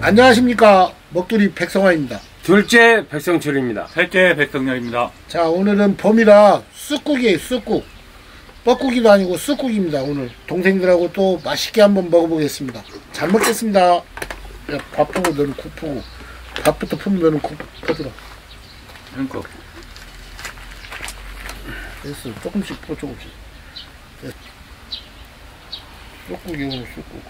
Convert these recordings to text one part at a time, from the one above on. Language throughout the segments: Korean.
안녕하십니까, 먹두리 백성화입니다. 둘째 백성철입니다. 셋째 백성열입니다. 자, 오늘은 봄이라 쑥국이에요. 쑥국. 뻐국이도 아니고 쑥국입니다. 오늘 동생들하고 또 맛있게 한번 먹어보겠습니다. 잘 먹겠습니다. 야, 밥 푸고 너는 국 푸고, 밥부터 푸면 너는 국 퍼주라. 그러니까 됐어. 조금씩 풀어, 조금씩. 됐어. 쑥국이 오늘 쑥국.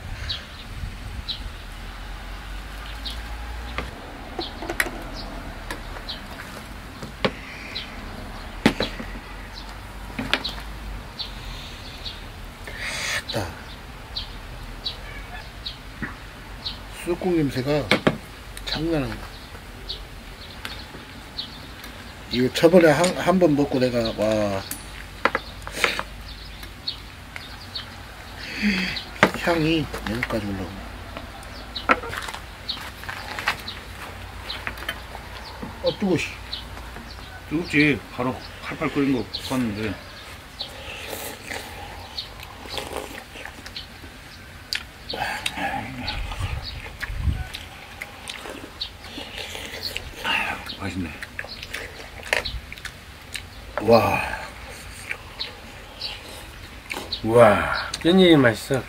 쑥국 냄새가 장난 아니야. 이거 저번에 한 번 먹고 내가 와 향이 여기까지 올라오네. 뜨거워. 뜨겁지. 바로 팔팔 끓인 거 봤는데. 맛있네. 와. 우와, 깻잎이 맛있어.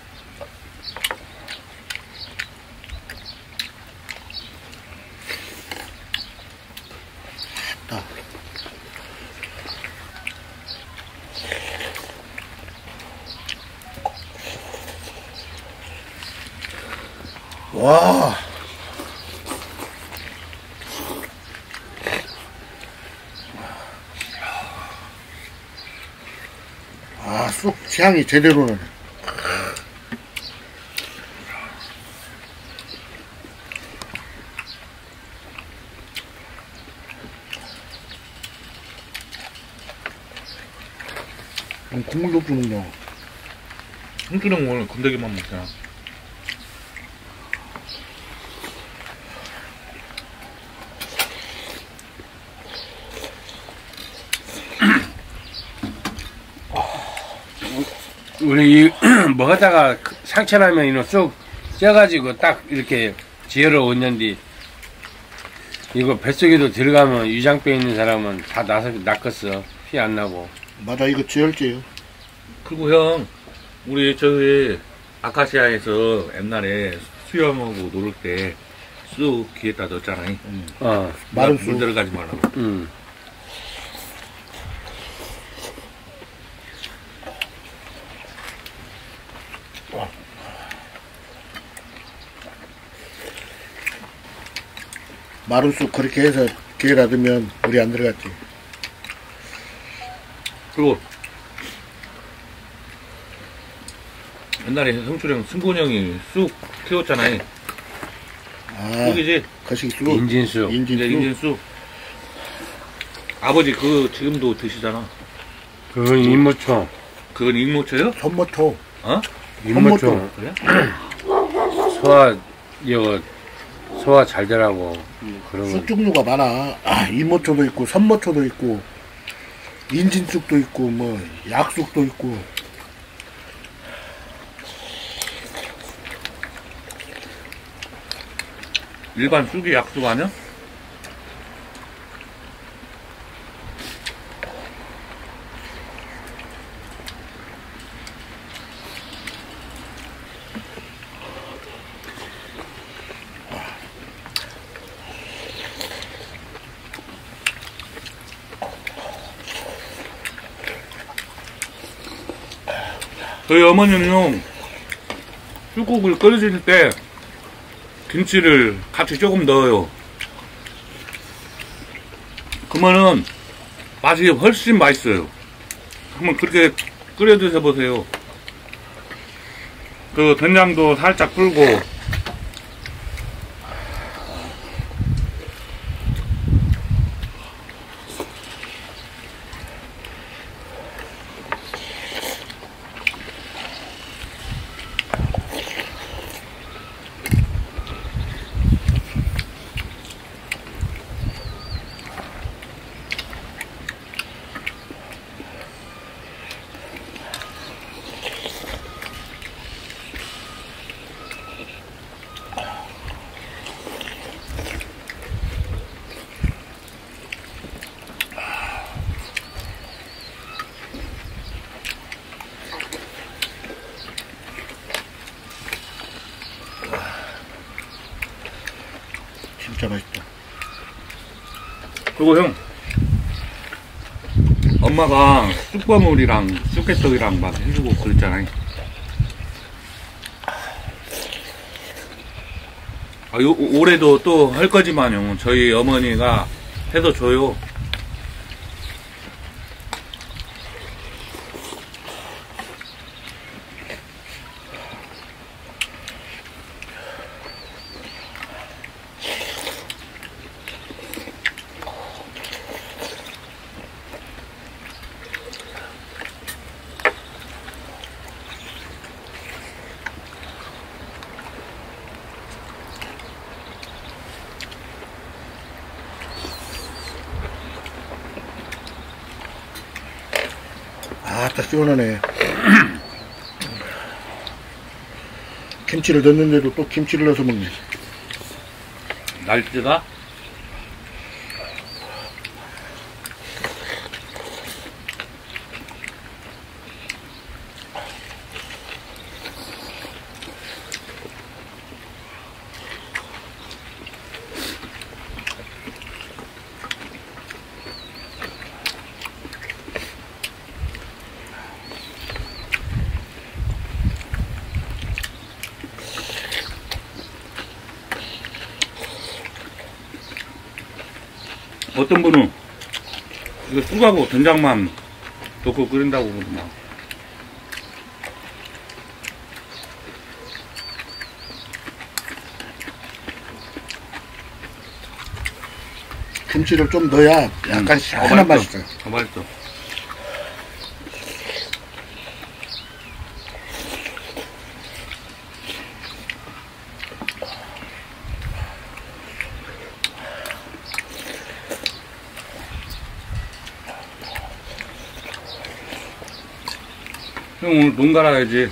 와. 아, 쑥 향이 제대로 나네. 국물도 없구나. 홍주령 오늘 건더기만 먹잖아. 우리 먹었다가 상처나면 이거 쑥 쪄가지고 딱 이렇게 지혈을 얻는디 이거 뱃속에도 들어가면 위장병 있는 사람은 다 낫겠어. 피 안 나고. 맞아, 이거 지혈제요. 그리고 형, 우리 저기 아카시아에서 옛날에 수염하고 놀을 때 쑥 귀에다 넣었잖아. 마른 물 쑥. 들어가지 말라고. 마른 쑥 그렇게 해서 귀에다 넣으면 물이 안 들어갔지. 그리고 옛날에 성추령 승곤 형이 쑥 키웠잖아요. 아, 쑥이지? 거시기 쑥. 인진쑥. 이제 인진쑥. 인진쑥. 아버지 그거 지금도 드시잖아. 그건 인모초. 그건 익모초요? 손모초. 어? 인모초. 그래? 소화 잘 되라고. 그러면. 쑥 종류가 많아. 아, 이모초도 있고, 선모초도 있고, 인진쑥도 있고, 뭐, 약쑥도 있고. 일반 쑥이 약쑥 아니야? 저희 어머님은 쑥국을 끓이실 때 김치를 같이 조금 넣어요. 그러면은 맛이 훨씬 맛있어요. 한번 그렇게 끓여 드셔보세요. 그 된장도 살짝 불고. 진짜 맛있다. 그리고 형 엄마가 쑥버물이랑 쑥개떡이랑 막 해주고 그랬잖아요. 올해도 또 할 거지만요. 저희 어머니가 해서 줘요. 아따 시원하네. 김치를 넣는데도 또 김치를 넣어서 먹네. 날짜가 어떤 분은 이거 쑥하고 된장만 넣고 끓인다고 그러더만. 김치를 좀 넣어야 약간 시원한 맛이 있어요. 더 맛있어. 형 오늘 농 갈아야지.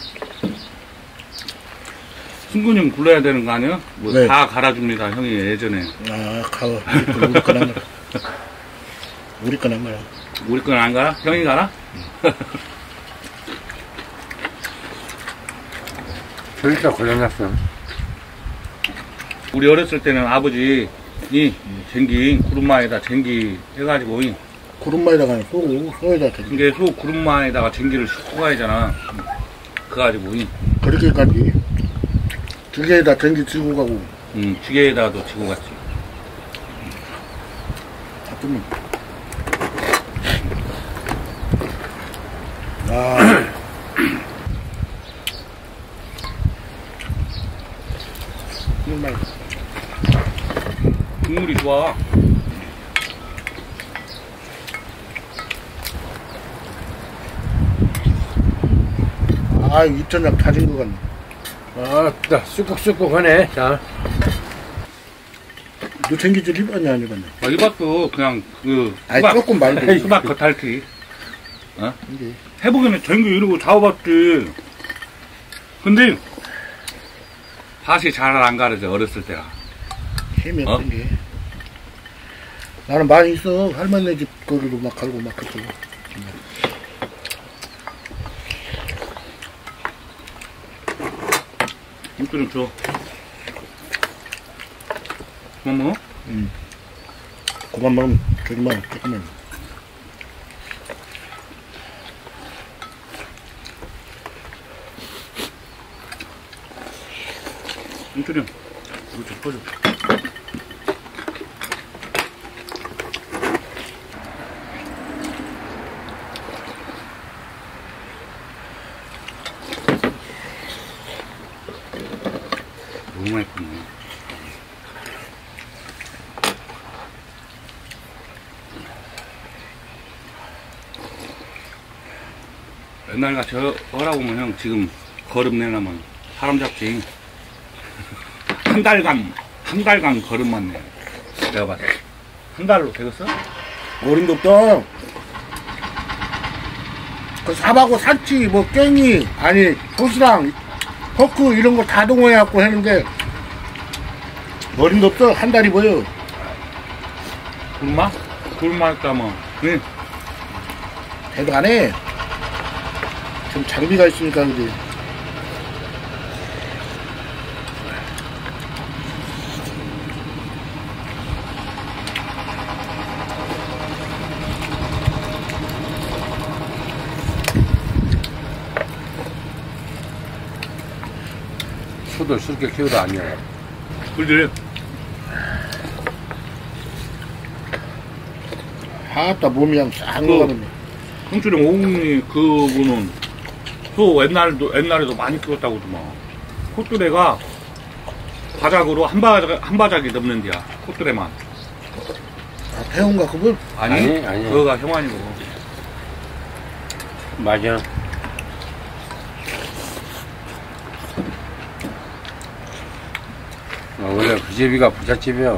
승근이 불러야 되는 거 아니야? 뭐 네. 다 갈아줍니다. 형이 예전에. 아, 가워. 우리 건 안 가라. 우리 건 안 가라. 우리 건 안 갈아? 형이 갈아? 저기다 고장났어. 우리 어렸을 때는 아버지 이 쟁기 구름마에다 쟁기 해가지고 구름마에다가 쏘고 소에다 대고 이게 소 구름마에다가 쟁기를 싣고 가야잖아. 그래가지고 그렇게까지 두 개에다 전기 지고 가고 지게에다도 지고 갔지. 바쁘면 아 정말 국물이 좋아. 아 입천장 다 지고 갔네. 아따 쑥국쑥국 하네. 자, 너 전기줄 입었냐 안 입었냐? 이것도 그냥 그 아니 수박, 조금 말고 수박 겉핥기. 어? 이게 해보기는 전기 이러고 잡아봤지. 근데 밭이 잘 안 가르져 어렸을 때라. 힘이 없던 게 나는 많이 있어. 할머니 집 거리로 막 갈고 막 그랬어. 이거 좀 줘. 그만 먹어? 그만 먹으면 조금만 조금만. 인투령 이거 좀 퍼줘. 너무 맛있네. 옛날같이 하라고 하면 형 지금 거름 내려면 사람 잡지. 한 달간 걸음만 내. 내가 봤을 때. 한 달로 되겠어? 어림도 없다. 그 사하고 산치, 뭐 깽이, 아니 도시락, 포크 이런 거 다 동원해갖고 했는데 어림도 없어. 한 달이 뭐여? 굴마? 굴마 했다면. 응. 대도 안 해. 좀 장비가 있으니까 그지. 소도 쉽게 키우도 아니야. 그지? 아따 몸이 그냥 싹 그- 녹아버네. 형수령 오웅이 그분은 소 옛날에도 많이 키웠다고 하더만. 콧뚜레가 바닥으로 한 바닥이 넘는 데야. 콧뚜레만. 아, 배운가 그분? 아니, 아니. 그거가 형아니고. 맞아. 원래 그 집이가 부잣집이야.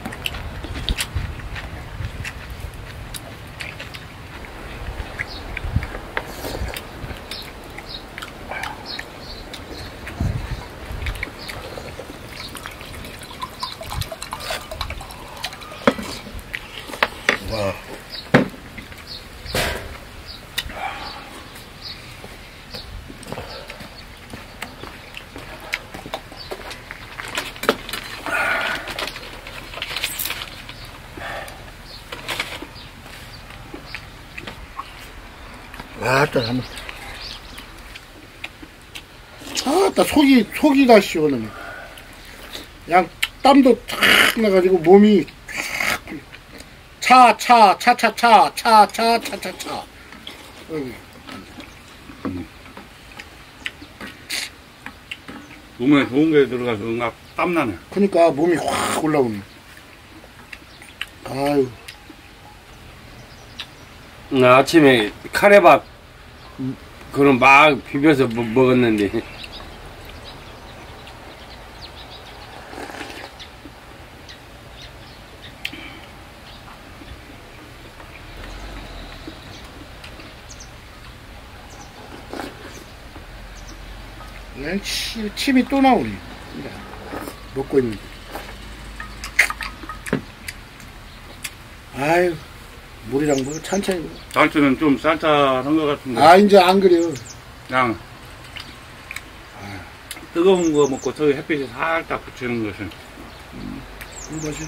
와. 아따 한번. 아따 속이 다 시원하네. 그냥 땀도 탁 나가지고 몸이 차차차차차차차차차 여기. 몸에 좋은 게 들어가서 응악 땀나네. 그러니까 몸이 확 올라오네. 아유. 나 아침에 카레밥 그럼 막 비벼서 먹었는데 그냥 침이 또 나오네. 먹고 있는데. 아유, 물이랑 뭐 천천히 먹어. 다음 주는 좀 쌀쌀한 것 같은데. 아, 이제 안 그래요. 그냥 뜨거운 거 먹고 저기 햇빛이 살짝 붙이는 것은 이것이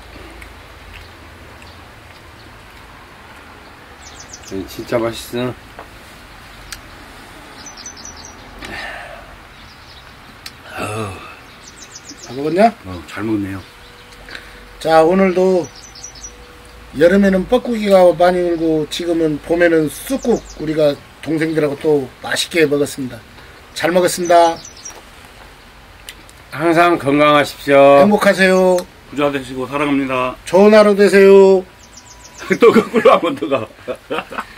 진짜 맛있어. 다 먹었냐? 잘 먹네요. 자, 오늘도 여름에는 뻐꾸기가 많이 울고 지금은 봄에는 쑥국 우리가 동생들하고 또 맛있게 먹었습니다. 잘 먹었습니다. 항상 건강하십시오. 행복하세요. 부자 되시고 사랑합니다. 좋은 하루 되세요. 또 거꾸로 한번 더 가.